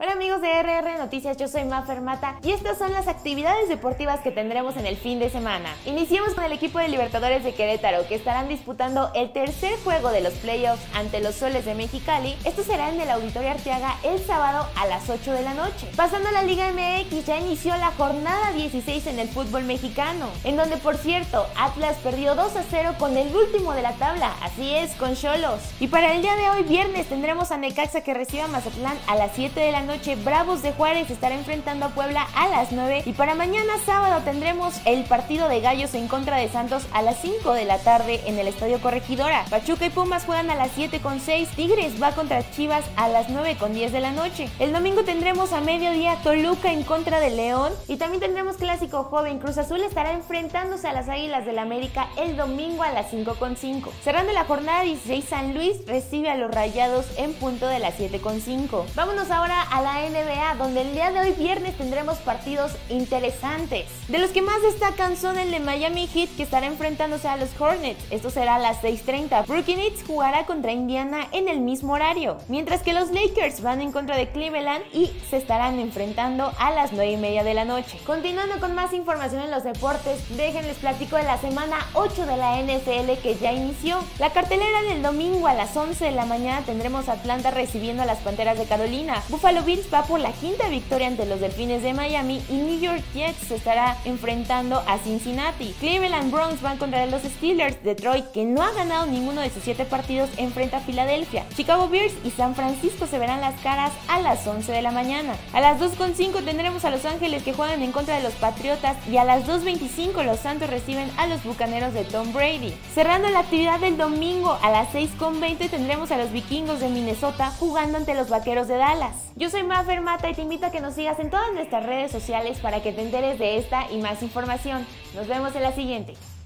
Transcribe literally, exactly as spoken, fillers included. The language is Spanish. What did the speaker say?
Hola amigos de R R Noticias, yo soy Mafer Mata y estas son las actividades deportivas que tendremos en el fin de semana. Iniciemos con el equipo de Libertadores de Querétaro, que estarán disputando el tercer juego de los playoffs ante los Soles de Mexicali. Esto será en el Auditorio Arteaga el sábado a las ocho de la noche. Pasando a la Liga M X, ya inició la jornada dieciséis en el fútbol mexicano, en donde por cierto Atlas perdió dos a cero con el último de la tabla, así es, con Xolos. Y para el día de hoy viernes tendremos a Necaxa que recibe a Mazatlán a las siete de la noche. Bravos de Juárez estará enfrentando a Puebla a las nueve y para mañana sábado tendremos el partido de Gallos en contra de Santos a las cinco de la tarde en el Estadio Corregidora. Pachuca y Pumas juegan a las siete con seis, Tigres va contra Chivas a las nueve con diez de la noche. El domingo tendremos a mediodía Toluca en contra de León y también tendremos clásico joven. Cruz Azul estará enfrentándose a las Águilas del la América el domingo a las cinco con cinco. Cerrando la jornada dieciséis, San Luis recibe a los Rayados en punto de las siete con cinco. Vámonos ahora a la N B A, donde el día de hoy viernes tendremos partidos interesantes. De los que más destacan son el de Miami Heat, que estará enfrentándose a los Hornets. Esto será a las seis treinta. Brooklyn Nets jugará contra Indiana en el mismo horario, mientras que los Lakers van en contra de Cleveland y se estarán enfrentando a las nueve y media de la noche. Continuando con más información en los deportes, déjenles platico de la semana ocho de la N F L que ya inició. La cartelera del domingo a las once de la mañana tendremos a Atlanta recibiendo a las Panteras de Carolina. Buffalo Bills va por la quinta victoria ante los Delfines de Miami y New York Jets se estará enfrentando a Cincinnati. Cleveland Browns van contra los Steelers. Detroit, que no ha ganado ninguno de sus siete partidos, enfrenta a Filadelfia. Chicago Bears y San Francisco se verán las caras a las once de la mañana. A las dos con cinco tendremos a Los Ángeles que juegan en contra de los Patriotas y a las dos veinticinco los Santos reciben a los Bucaneros de Tom Brady. Cerrando la actividad del domingo a las seis con veinte tendremos a los Vikingos de Minnesota jugando ante los Vaqueros de Dallas. Yo soy Mafer Mata y te invito a que nos sigas en todas nuestras redes sociales para que te enteres de esta y más información. Nos vemos en la siguiente.